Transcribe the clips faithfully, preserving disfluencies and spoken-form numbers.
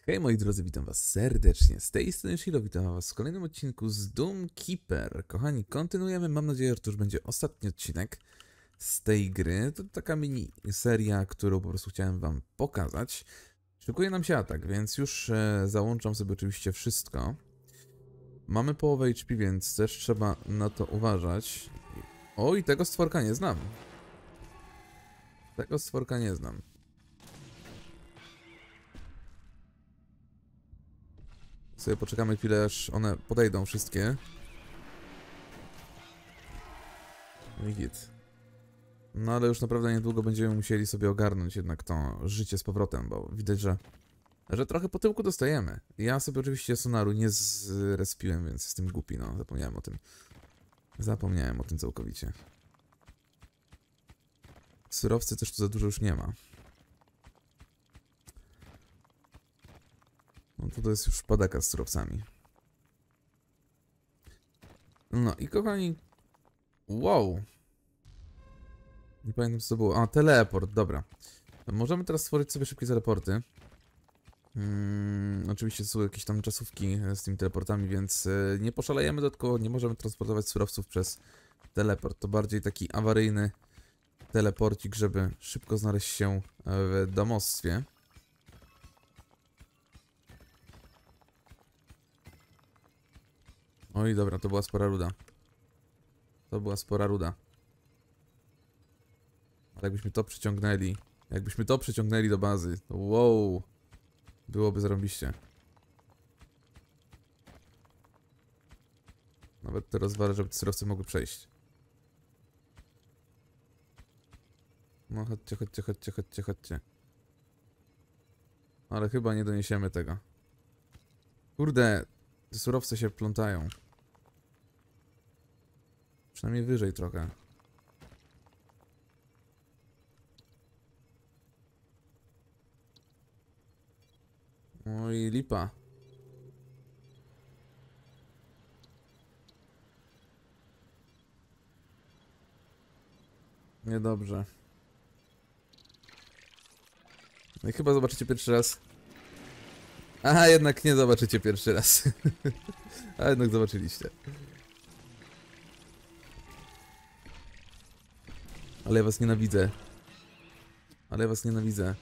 Hej moi drodzy, witam was serdecznie. Z tej strony Shiro, witam was w kolejnym odcinku z Doom Keeper. Kochani, kontynuujemy. Mam nadzieję, że to już będzie ostatni odcinek z tej gry. To taka mini seria, którą po prostu chciałem wam pokazać. Szykuje nam się atak, więc już e, załączam sobie oczywiście wszystko. Mamy połowę H P, więc też trzeba na to uważać. Oj, tego stworka nie znam. Tego stworka nie znam. Sobie poczekamy chwilę, aż one podejdą wszystkie. I git. No ale już naprawdę niedługo będziemy musieli sobie ogarnąć jednak to życie z powrotem, bo widać, że, że trochę po tyłku dostajemy. Ja sobie oczywiście Sonaru nie zrespiłem, więc jestem głupi, no. Zapomniałem o tym. Zapomniałem o tym całkowicie. Surowcy też tu za dużo już nie ma. No to to jest już padaka z surowcami. No i kochani... Wow! Nie pamiętam co to było. A, teleport, dobra. Możemy teraz stworzyć sobie szybkie teleporty. Hmm, oczywiście są jakieś tam czasówki z tymi teleportami, więc nie poszalejemy, dodatkowo nie możemy transportować surowców przez teleport. To bardziej taki awaryjny teleporcik, żeby szybko znaleźć się w domostwie. Oj, dobra, to była spora ruda. To była spora ruda. Ale jakbyśmy to przyciągnęli, jakbyśmy to przyciągnęli do bazy, to wow, byłoby zarąbiście. Nawet to rozwalę, żeby te surowce mogły przejść. No chodźcie, chodźcie, chodźcie, chodźcie, chodźcie. Ale chyba nie doniesiemy tego. Kurde, te surowce się plątają. Przynajmniej wyżej trochę. Oj, lipa. Niedobrze. No i chyba zobaczycie pierwszy raz. Aha, jednak nie zobaczycie pierwszy raz. A jednak zobaczyliście. Ale ja was nienawidzę. Ale ja was nienawidzę.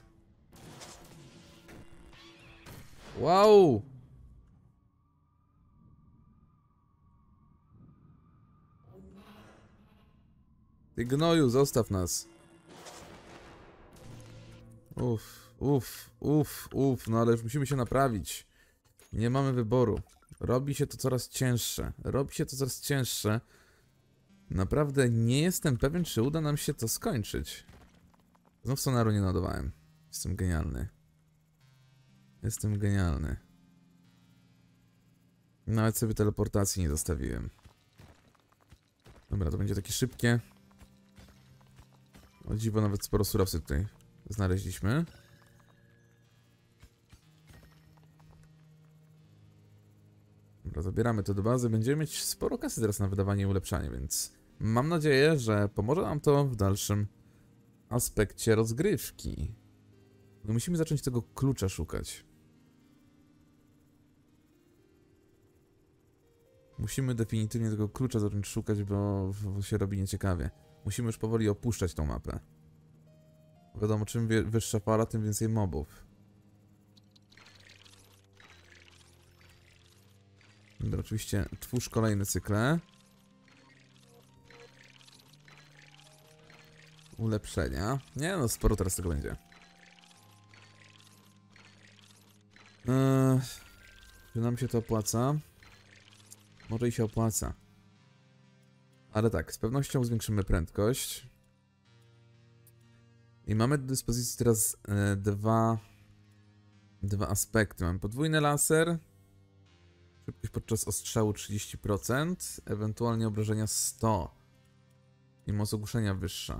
Wow! Ty gnoju, zostaw nas. Uff, uff, uff, uff, no ale już musimy się naprawić. Nie mamy wyboru. Robi się to coraz cięższe. Robi się to coraz cięższe. Naprawdę nie jestem pewien, czy uda nam się to skończyć. Znów Sonaru nie nadawałem. Jestem genialny. Jestem genialny. Nawet sobie teleportacji nie zostawiłem. Dobra, to będzie takie szybkie. O dziwo, nawet sporo surowców tutaj znaleźliśmy. Dobra, zabieramy to do bazy. Będziemy mieć sporo kasy teraz na wydawanie i ulepszanie, więc mam nadzieję, że pomoże nam to w dalszym aspekcie rozgrywki. No musimy zacząć tego klucza szukać. Musimy definitywnie tego klucza zacząć szukać, bo, bo się robi nieciekawie. Musimy już powoli opuszczać tą mapę. Wiadomo, czym wyższa fala, tym więcej mobów. Dobra, oczywiście twórz kolejne cykle. Ulepszenia. Nie no, sporo teraz tego będzie. Eee, czy nam się to opłaca? Może i się opłaca. Ale tak, z pewnością zwiększymy prędkość. I mamy do dyspozycji teraz e, dwa, dwa aspekty. Mamy podwójny laser. Szybkość podczas ostrzału trzydzieści procent. Ewentualnie obrażenia sto. I moc ogłuszenia wyższa.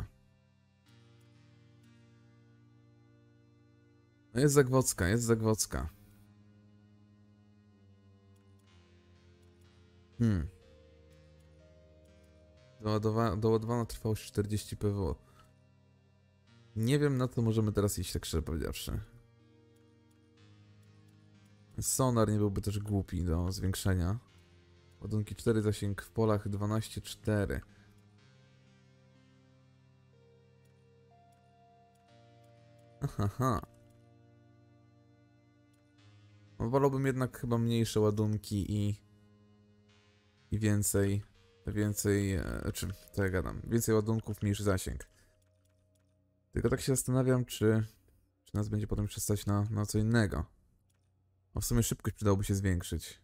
No jest Zagwodzka, jest Zagwodzka. Hmm. Doładowa doładowana trwałość czterdzieści P W. Nie wiem, na co możemy teraz iść, tak szczerze powiedziawszy. Sonar nie byłby też głupi do zwiększenia. Ładunki cztery, zasięg w polach dwanaście cztery. Aha. No, wolałbym jednak chyba mniejsze ładunki i... I więcej... Więcej... E, czy... To ja gadam. Więcej ładunków, mniejszy zasięg. Tylko tak się zastanawiam, czy... Czy nas będzie potem przestać na, na co innego. No w sumie szybkość przydałoby się zwiększyć.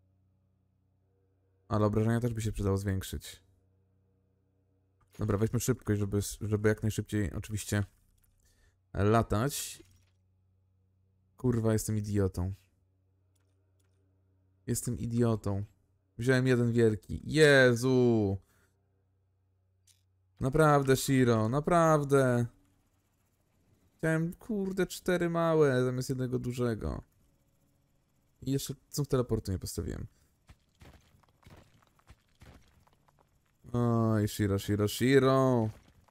Ale obrażenia też by się przydało zwiększyć. Dobra, weźmy szybkość, żeby, żeby jak najszybciej oczywiście latać. Kurwa, jestem idiotą. Jestem idiotą. Wziąłem jeden wielki. Jezu! Naprawdę, Shiro, naprawdę. Chciałem, kurde, cztery małe zamiast jednego dużego. I jeszcze znów teleportu nie postawiłem. Oj, Shiro, Shiro, Shiro.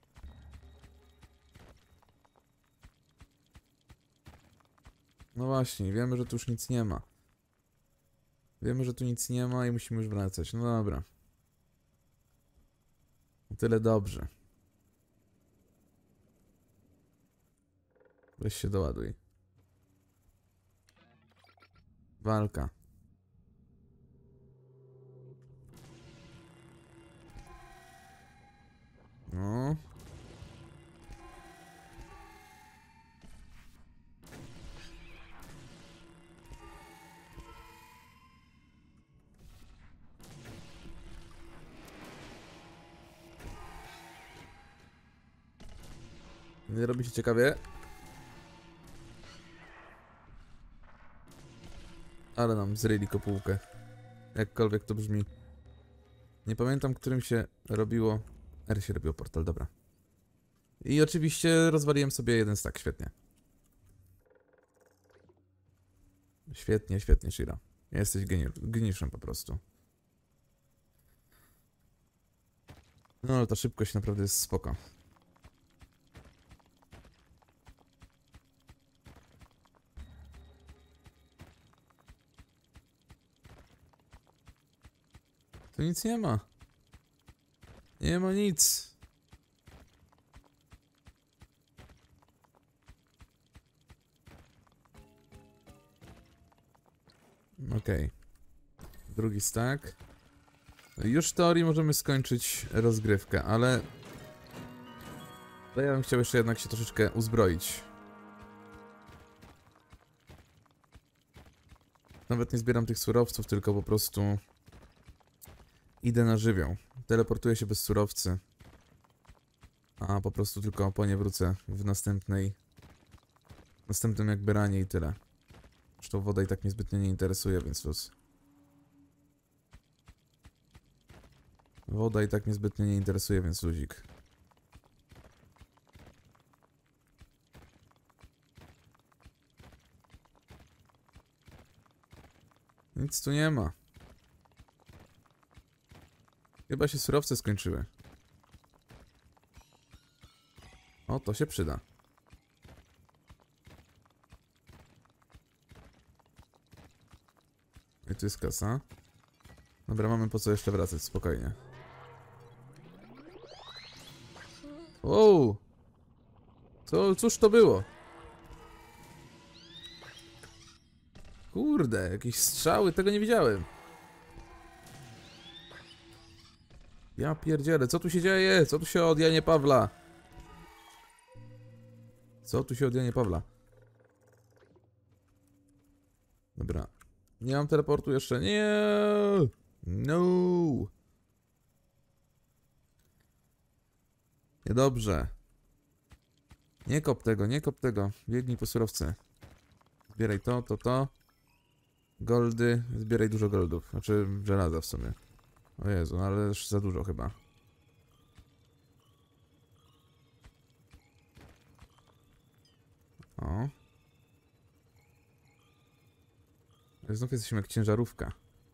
No właśnie, wiemy, że tu już nic nie ma. Wiemy, że tu nic nie ma i musimy już wracać. No dobra. O tyle dobrze. Weź się doładuj. Walka. No. Nie robi się ciekawie. Ale nam zryli kopułkę. Jakkolwiek to brzmi. Nie pamiętam, którym się robiło... R się robiło portal, dobra. I oczywiście rozwaliłem sobie jeden stack, świetnie. Świetnie, świetnie, Shira. Jesteś geni geniuszem po prostu. No ale ta szybkość naprawdę jest spoko. Tu nic nie ma. Nie ma nic. Okej. Okay. Drugi stack. Już w teorii możemy skończyć rozgrywkę, ale... ale ja bym chciał jeszcze jednak się troszeczkę uzbroić. Nawet nie zbieram tych surowców, tylko po prostu... idę na żywioł. Teleportuję się bez surowcy. A po prostu tylko po nie wrócę w następnej... W następnym jakby ranie i tyle. Zresztą woda i tak mnie zbytnio nie interesuje, więc luz. Woda i tak mnie zbytnio nie interesuje, więc luzik. Nic tu nie ma. Chyba się surowce skończyły. O, to się przyda. I tu jest kasa. Dobra, mamy po co jeszcze wracać, spokojnie. Wow! Co, cóż to było? Kurde, jakieś strzały, tego nie widziałem. Ja pierdzielę, co tu się dzieje? Co tu się od Janie Pawla? Co tu się od Janie Pawla? Dobra. Nie mam teleportu jeszcze. Nie. No. Niedobrze. Nie kop tego, nie kop tego. Biegnij po surowce. Zbieraj to, to, to. Goldy. Zbieraj dużo goldów. Znaczy żelaza w sumie. O Jezu, ale już za dużo chyba. O. Znów jesteśmy jak ciężarówka.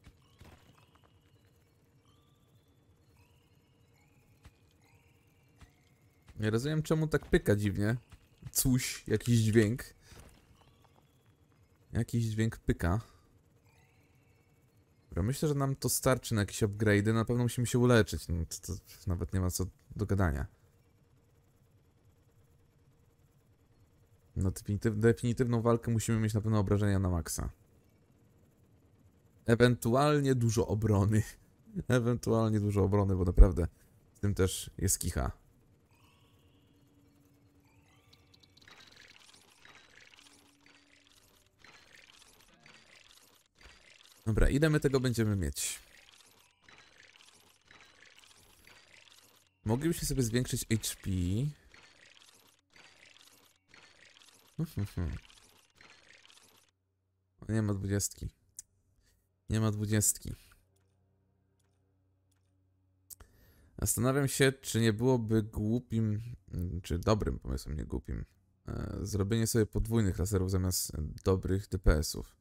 Nie rozumiem, czemu tak pyka dziwnie. Coś, jakiś dźwięk. Jakiś dźwięk pyka. Dobra, myślę, że nam to starczy na jakieś upgrade'y. Na pewno musimy się uleczyć. No, to, to nawet nie ma co do gadania. No definityw definitywną walkę musimy mieć na pewno obrażenia na maksa. Ewentualnie dużo obrony. Ewentualnie dużo obrony, bo naprawdę w tym też jest kicha. Dobra, ile my tego będziemy mieć? Moglibyśmy sobie zwiększyć H P. Nie ma dwudziestki. Nie ma dwudziestki. Zastanawiam się, czy nie byłoby głupim, czy dobrym pomysłem, nie głupim, e, zrobienie sobie podwójnych laserów zamiast dobrych D P S-ów.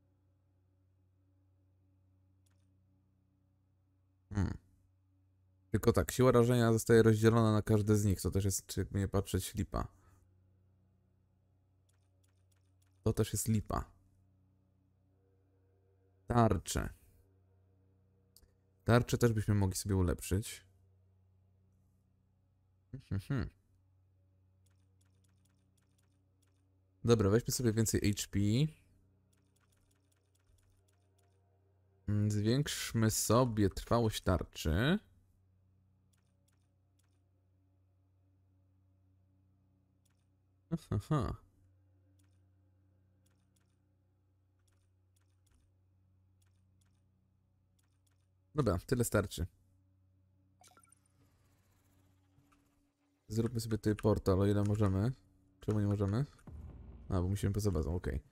Hmm. Tylko tak, siła rażenia zostaje rozdzielona na każde z nich, to też jest, czy jakby nie patrzeć, lipa. To też jest lipa. Tarcze. Tarcze też byśmy mogli sobie ulepszyć. Hmm. Dobra, weźmy sobie więcej H P. Zwiększmy sobie trwałość tarczy. Aha. Dobra, tyle starczy. Zróbmy sobie tutaj portal, o ile możemy. Czemu nie możemy? A, bo musimy poza bazą, okej. Okay.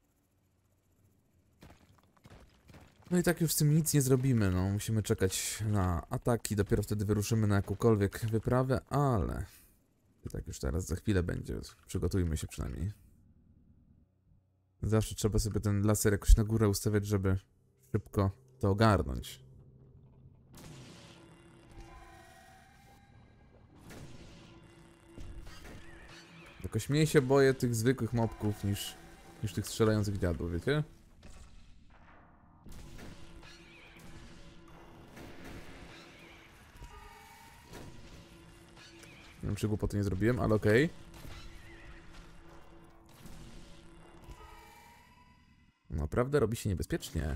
No i tak już z tym nic nie zrobimy, no. Musimy czekać na ataki, dopiero wtedy wyruszymy na jakąkolwiek wyprawę, ale... I tak już teraz za chwilę będzie. Przygotujmy się przynajmniej. Zawsze trzeba sobie ten laser jakoś na górę ustawiać, żeby szybko to ogarnąć. Jakoś mniej się boję tych zwykłych mobków niż, niż tych strzelających dziadów, wiecie? Nie wiem, czy głupoty nie zrobiłem, ale okej. Okay. Naprawdę robi się niebezpiecznie.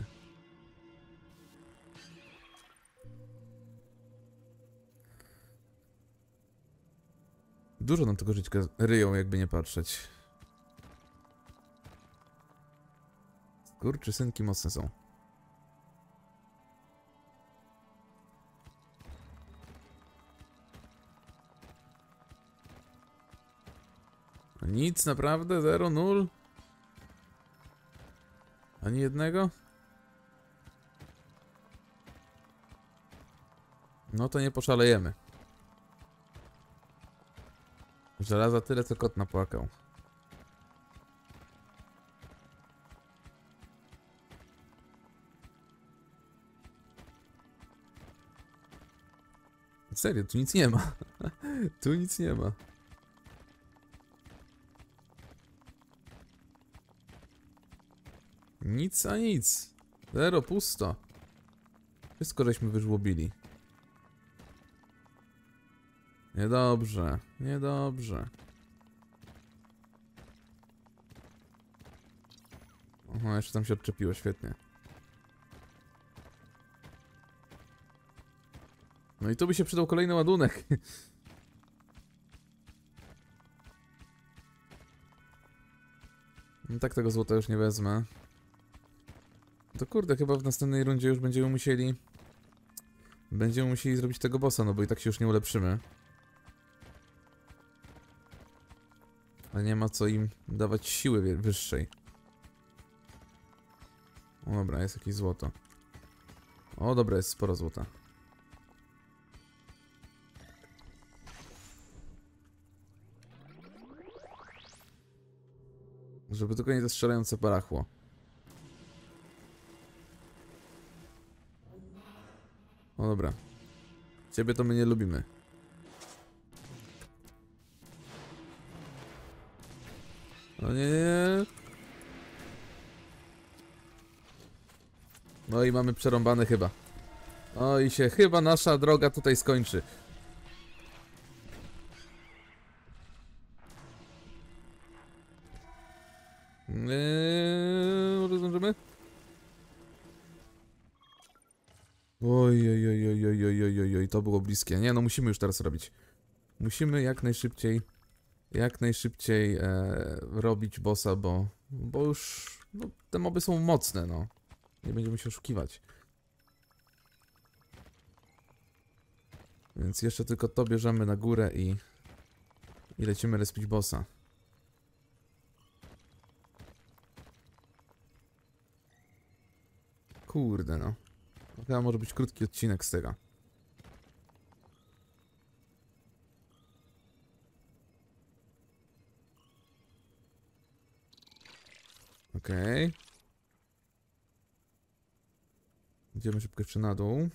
Dużo nam tego żyćka ryją, jakby nie patrzeć. Skurczysynki mocne są. Nic, naprawdę? Zero, nul? Ani jednego? No to nie poszalejemy. Żelaza tyle, co kot napłakał. Serio, tu nic nie ma. Tu nic nie ma. Nic a nic. Zero, pusto. Wszystko żeśmy wyżłobili. Niedobrze, niedobrze. Oho, jeszcze tam się odczepiło, świetnie. No i tu by się przydał kolejny ładunek. No tak tego złota już nie wezmę. To kurde, chyba w następnej rundzie już będziemy musieli... Będziemy musieli zrobić tego bossa, no bo i tak się już nie ulepszymy. Ale nie ma co im dawać siły wyższej. O dobra, jest jakieś złoto. O dobra, jest sporo złota. Żeby tylko nie to strzelające barachło. O dobra. Ciebie to my nie lubimy. O nie, nie. No i mamy przerąbane chyba. O i się chyba nasza droga tutaj skończy. Eee, może zdążymy? Oj, oj, oj, oj, oj, oj, oj, oj, oj, to było bliskie. Nie, no musimy już teraz robić. Musimy jak najszybciej, jak najszybciej e, robić bossa, bo, bo już no, te moby są mocne, no. Nie będziemy się oszukiwać. Więc jeszcze tylko to bierzemy na górę i, i lecimy respić bossa. Kurde no. Chyba może być krótki odcinek z tego. Okej. Okay. Idziemy szybko jeszcze na dół.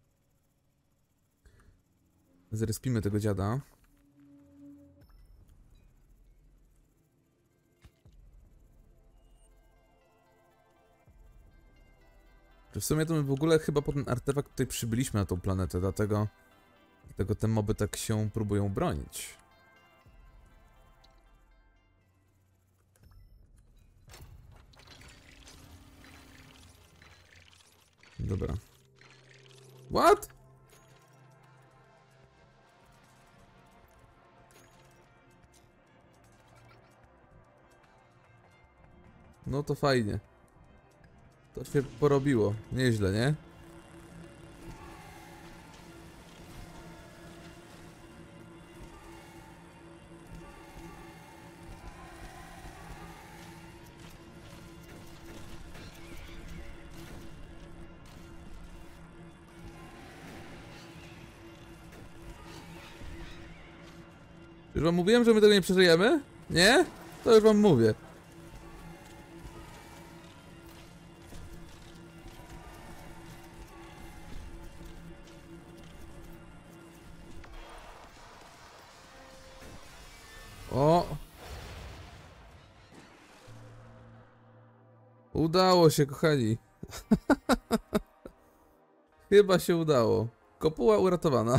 Zrespimy tego dziada. W sumie to my w ogóle chyba po ten artefakt tutaj przybyliśmy na tą planetę, dlatego, dlatego te moby tak się próbują bronić. Dobra. What? No to fajnie. To się porobiło. Nieźle, nie? Już wam mówiłem, że my tego nie przeżyjemy? Nie? To już wam mówię. O! Udało się, kochani. Chyba się udało. Kopuła uratowana.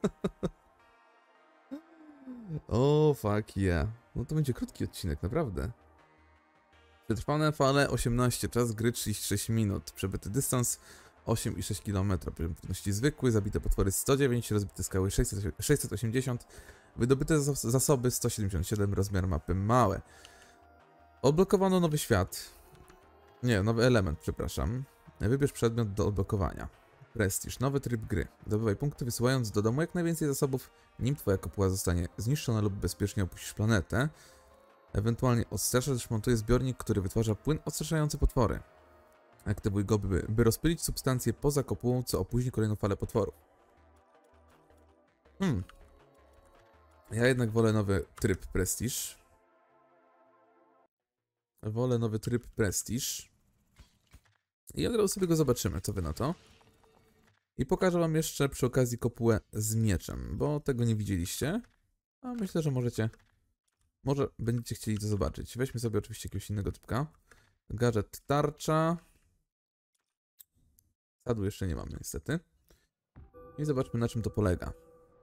O, fuck yeah. No to będzie krótki odcinek, naprawdę. Przetrwane fale osiemnaście, czas gry trzydzieści sześć minut. Przebyty dystans osiem i sześć kilometrów. Poziom trudności zwykły, zabite potwory sto dziewięć, rozbite skały sześćset osiemdziesiąt, wydobyte zasoby sto siedemdziesiąt siedem, rozmiar mapy małe. Odblokowano nowy świat. Nie, nowy element, przepraszam. Wybierz przedmiot do odblokowania. Prestiż, nowy tryb gry. Zdobywaj punkty wysyłając do domu jak najwięcej zasobów, nim twoja kopuła zostanie zniszczona lub bezpiecznie opuścisz planetę. Ewentualnie odstraszasz, montuje zbiornik, który wytwarza płyn odstraszający potwory. Aktywuj go, by, by rozpylić substancję poza kopułą, co opóźni kolejną falę potworów. Hmm. Ja jednak wolę nowy tryb prestiż. Wolę nowy tryb prestiż. I od razu sobie go zobaczymy, co wy na to. I pokażę wam jeszcze przy okazji kopułę z mieczem, bo tego nie widzieliście. A myślę, że możecie... Może będziecie chcieli to zobaczyć. Weźmy sobie oczywiście jakiegoś innego typka. Gadżet tarcza. Sadu jeszcze nie mamy niestety. I zobaczmy, na czym to polega.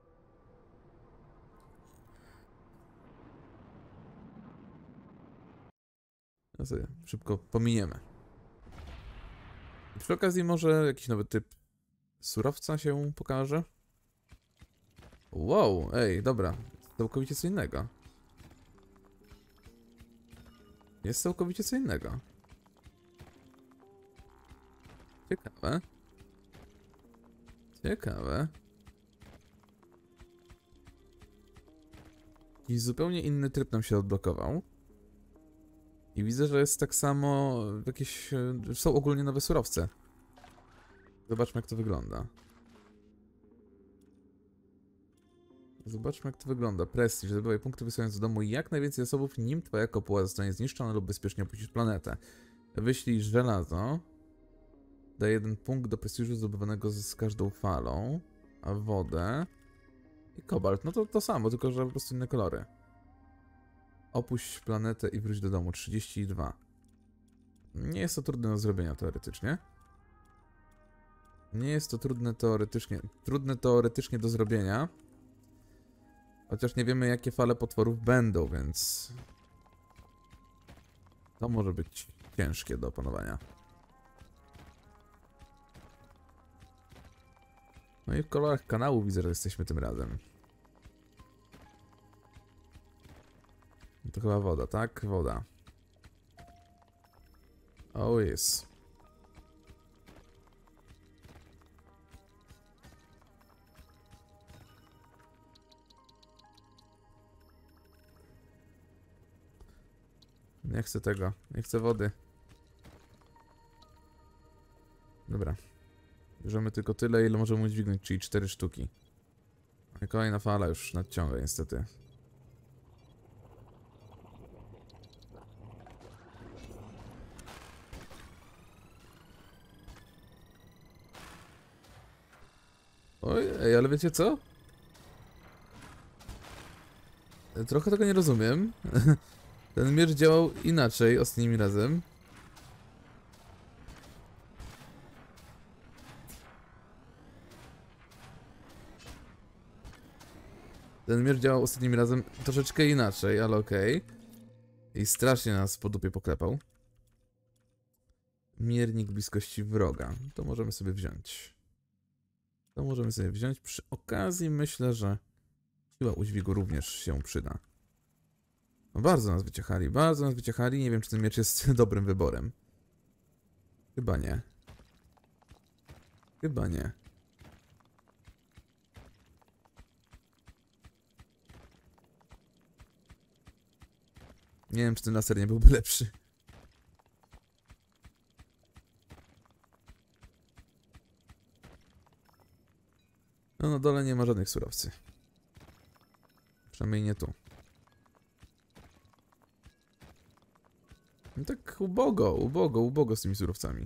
No sobie szybko pominiemy. I przy okazji może jakiś nowy typ surowca się pokaże. Wow, ej, dobra. Całkowicie co innego. Jest całkowicie co innego. Ciekawe. Ciekawe. Jakiś zupełnie inny tryb nam się odblokował. I widzę, że jest tak samo jakieś... Są ogólnie nowe surowce. Zobaczmy, jak to wygląda. Zobaczmy, jak to wygląda. Prestiż. Zdobywaj punkty wysyłając do domu jak najwięcej zasobów, nim twoja kopuła zostanie zniszczona lub bezpiecznie opuścisz planetę. Wyślij żelazo. Daje jeden punkt do prestiżu zdobywanego z każdą falą. A wodę. I kobalt. No to to samo, tylko że po prostu inne kolory. Opuść planetę i wróć do domu. trzydzieści dwa. Nie jest to trudne do zrobienia teoretycznie. Nie jest to trudne teoretycznie, trudne teoretycznie do zrobienia. Chociaż nie wiemy, jakie fale potworów będą, więc... To może być ciężkie do opanowania. No i w kolorach kanału widzę, że jesteśmy tym razem. To chyba woda, tak? Woda. Oh yes. Nie chcę tego. Nie chcę wody. Dobra. Bierzemy tylko tyle, ile możemy udźwignąć, czyli cztery sztuki. I kolejna fala już nadciąga, niestety. Oj, ej, ale wiecie co? Trochę tego nie rozumiem. Ten miecz działał inaczej ostatnim razem. Ten miecz działał ostatnim razem troszeczkę inaczej, ale okej. Okay. I strasznie nas po dupie poklepał. Miernik bliskości wroga. To możemy sobie wziąć. To możemy sobie wziąć. Przy okazji myślę, że siła udźwigu również się przyda. No bardzo nas wyciechali, bardzo nas wyciechali. Nie wiem, czy ten miecz jest dobrym wyborem. Chyba nie. Chyba nie. Nie wiem, czy ten laser nie byłby lepszy. No na dole nie ma żadnych surowcy. Przynajmniej nie tu. No tak ubogo, ubogo, ubogo z tymi surowcami.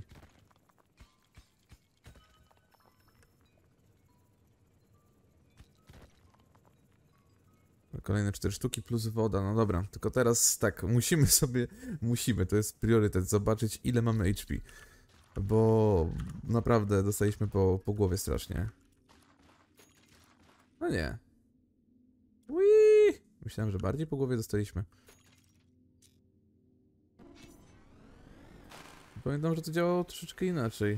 Kolejne cztery sztuki plus woda, no dobra. Tylko teraz tak, musimy sobie, musimy, to jest priorytet, zobaczyć ile mamy H P. Bo naprawdę dostaliśmy po, po głowie strasznie. No nie. Ui! Myślałem, że bardziej po głowie dostaliśmy. Pamiętam, że to działało troszeczkę inaczej.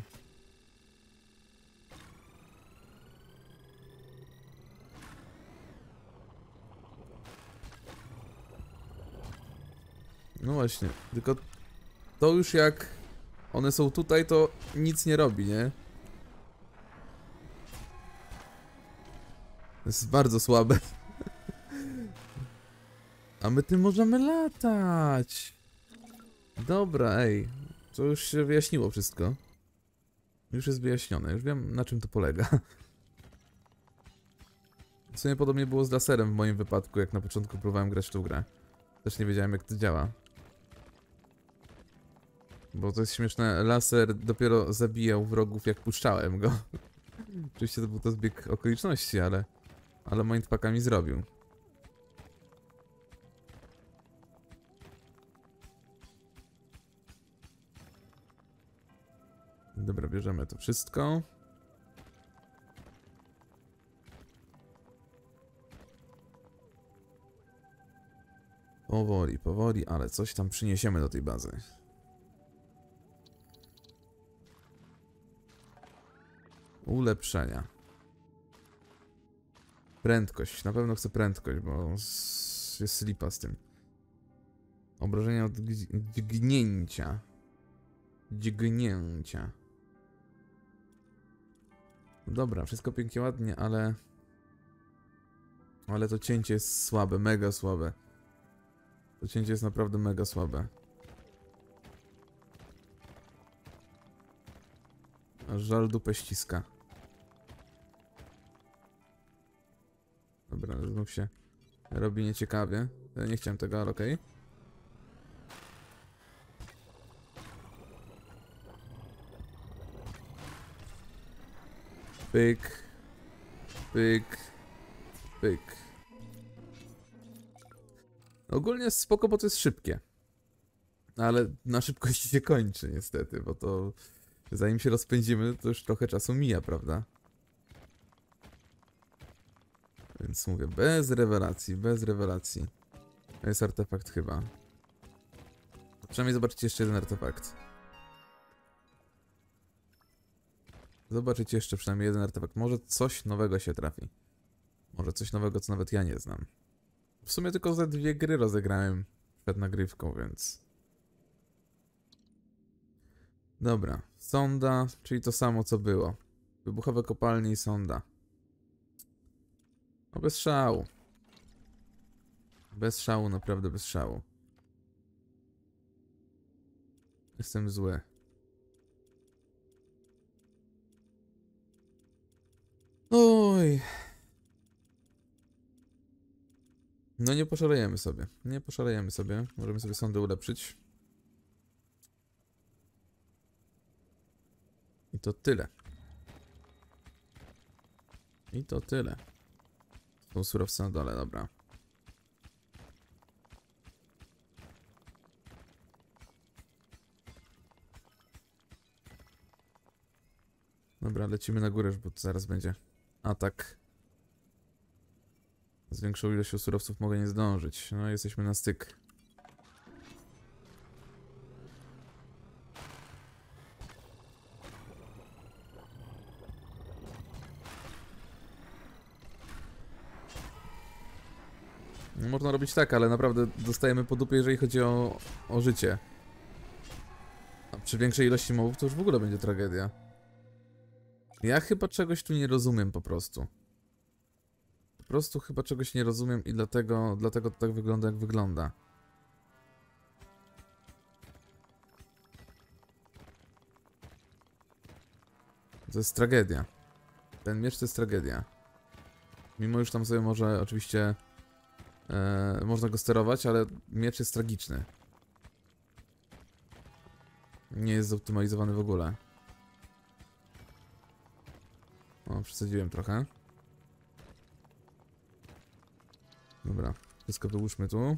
No właśnie, tylko to już jak one są tutaj, to nic nie robi, nie? To jest bardzo słabe. A my tym możemy latać. Dobra, ej. To już się wyjaśniło wszystko. Już jest wyjaśnione, już wiem, na czym to polega. W sumie podobnie było z laserem w moim wypadku, jak na początku próbowałem grać w tą grę. Też nie wiedziałem, jak to działa. Bo to jest śmieszne, laser dopiero zabijał wrogów, jak puszczałem go. Oczywiście to był to zbieg okoliczności, ale... Ale mindfucka mi zrobił. Dobra, bierzemy to wszystko. Powoli, powoli, ale coś tam przyniesiemy do tej bazy. Ulepszenia. Prędkość. Na pewno chcę prędkość, bo jest slipa z tym. Obrażenia od dźgnięcia. Dźgnięcia. Dobra, wszystko pięknie, ładnie, ale... Ale to cięcie jest słabe, mega słabe. To cięcie jest naprawdę mega słabe. Aż żal dupę ściska. Dobra, znów się robi nieciekawie. Ja nie chciałem tego, ale okej. Okay. Pyk. Pyk. Pyk. Ogólnie jest spoko, bo to jest szybkie. Ale na szybkości się kończy niestety, bo to Zanim się rozpędzimy, to już trochę czasu mija, prawda? Więc mówię, bez rewelacji, bez rewelacji. To jest artefakt chyba. Przynajmniej zobaczycie jeszcze jeden artefakt. Zobaczycie jeszcze przynajmniej jeden artefakt. Może coś nowego się trafi. Może coś nowego, co nawet ja nie znam. W sumie tylko ze dwie gry rozegrałem przed nagrywką, więc... Dobra. Sonda, czyli to samo co było. Wybuchowe kopalnie i sonda. No bez szału. Bez szału, naprawdę bez szału. Jestem zły. Oj. No nie poszalejemy sobie. Nie poszalejemy sobie. Możemy sobie sondę ulepszyć. I to tyle. I to tyle. Są surowce na dole, dobra. Dobra, lecimy na górę, bo zaraz będzie atak. Z większą ilością surowców mogę nie zdążyć. No, jesteśmy na styk. No, można robić tak, ale naprawdę dostajemy po dupie, jeżeli chodzi o, o życie. A przy większej ilości mobów to już w ogóle będzie tragedia. Ja chyba czegoś tu nie rozumiem po prostu. Po prostu chyba czegoś nie rozumiem i dlatego, dlatego to tak wygląda, jak wygląda. To jest tragedia. Ten miecz to jest tragedia. Mimo już tam sobie może oczywiście e, można go sterować, ale miecz jest tragiczny. Nie jest zoptymalizowany w ogóle. O, przesadziłem trochę. Dobra, wszystko wyłóżmy tu.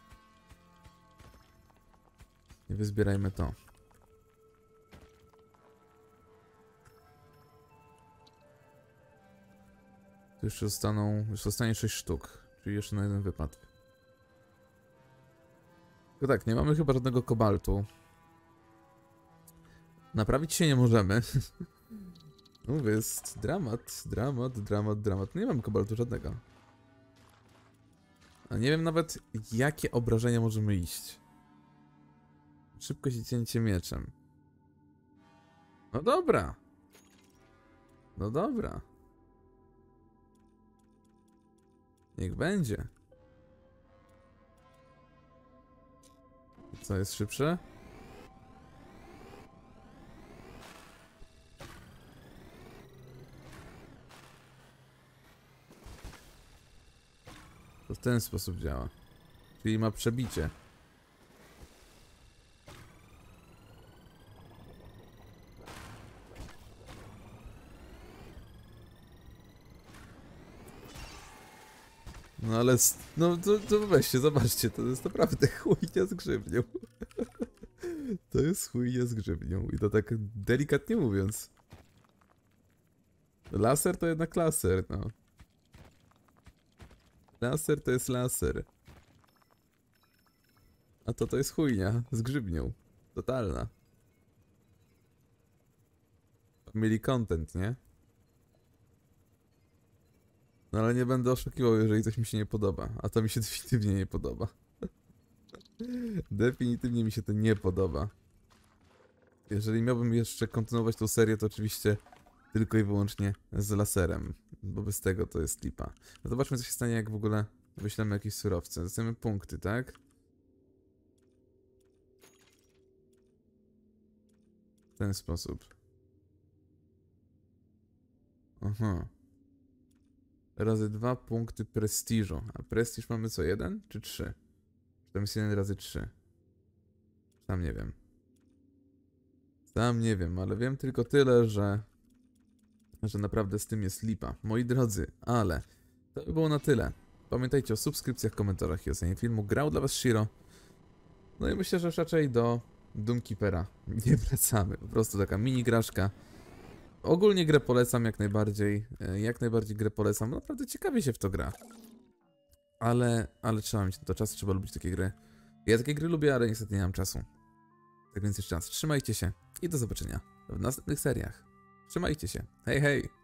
I wyzbierajmy to. Tu jeszcze zostaną, już zostanie sześć sztuk, czyli jeszcze na jeden wypad. Tylko tak, nie mamy chyba żadnego kobaltu. Naprawić się nie możemy. Mówię, jest dramat, dramat, dramat, dramat. Nie mam kobaltu żadnego. A nie wiem nawet, jakie obrażenia możemy iść. Szybkość i cięcie mieczem. No dobra. No dobra. Niech będzie. Co jest szybsze? To w ten sposób działa. Czyli ma przebicie. No ale, no to, to weźcie, zobaczcie, to jest naprawdę chujnia z grzybnią. To jest chujnia z grzybnią i to tak delikatnie mówiąc. Laser to jednak laser, no. Laser to jest laser. A to to jest chujnia z grzybnią. Totalna. Mieli content, nie? No ale nie będę oszukiwał, jeżeli coś mi się nie podoba. A to mi się definitywnie nie podoba. Definitywnie mi się to nie podoba. Jeżeli miałbym jeszcze kontynuować tą serię, to oczywiście tylko i wyłącznie z laserem. Bo bez tego to jest lipa. No zobaczmy, co się stanie, jak w ogóle wyślemy jakieś surowce. Dostajemy punkty, tak? W ten sposób. Aha. Razy dwa punkty prestiżu. A prestiż mamy co? Jeden czy trzy? Czy tam jest jeden razy trzy? Sam nie wiem. Sam nie wiem, ale wiem tylko tyle, że... że naprawdę z tym jest lipa. Moi drodzy, ale... to by było na tyle. Pamiętajcie o subskrypcjach, komentarzach i ocenie filmu. Grał dla was Shiro. No i myślę, że już raczej do Doom Keepera. Nie wracamy. Po prostu taka mini graszka. Ogólnie grę polecam jak najbardziej. E, Jak najbardziej grę polecam. Naprawdę ciekawie się w to gra. Ale, ale trzeba mieć to czas, trzeba lubić takie gry. Ja takie gry lubię, ale niestety nie mam czasu. Tak więc jeszcze raz, trzymajcie się i do zobaczenia w następnych seriach. Trzymajcie się. Hej, hej!